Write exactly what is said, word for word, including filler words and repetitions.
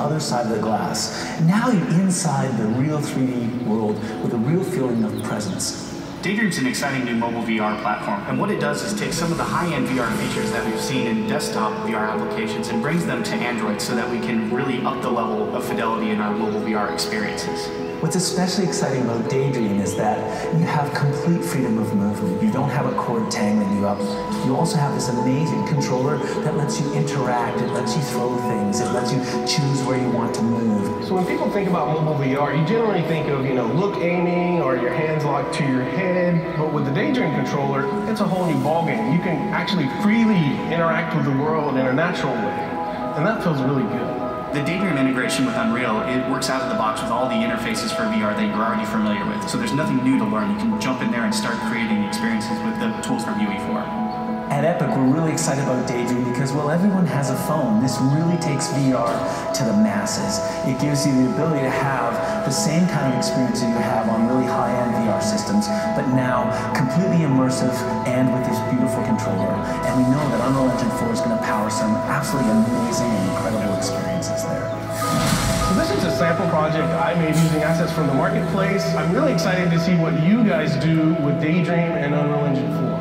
other side of the glass. Now you're inside the real three D world with a real feeling of presence. Daydream's an exciting new mobile V R platform, and what it does is take some of the high-end V R features that we've seen in desktop V R applications and brings them to Android so that we can really up the level of fidelity in our mobile V R experiences. What's especially exciting about Daydream is that you have complete freedom of movement. You don't have a cord tangling you up. You also have this amazing controller that lets you interact, it lets you throw things, it lets you choose where you want to move. So when people think about mobile V R, you generally think of, you know, look aiming or your hands locked to your head, but with the Daydream controller, it's a whole new ballgame. You can actually freely interact with the world in a natural way, and that feels really good. The Daydream integration with Unreal, it works out of the box with all the interfaces for V R that you're already familiar with. So there's nothing new to learn. You can jump in there and start creating experiences with the tools from U E four. At Epic, we're really excited about Daydream because, well, everyone has a phone. This really takes V R to the masses. It gives you the ability to have the same kind of experience that you have on really high-end V R systems, but now completely immersive and with this beautiful controller. And we know that Unreal Engine four is going to power some absolutely amazing and incredible experiences there. So this is a sample project I made using assets from the marketplace. I'm really excited to see what you guys do with Daydream and Unreal Engine four.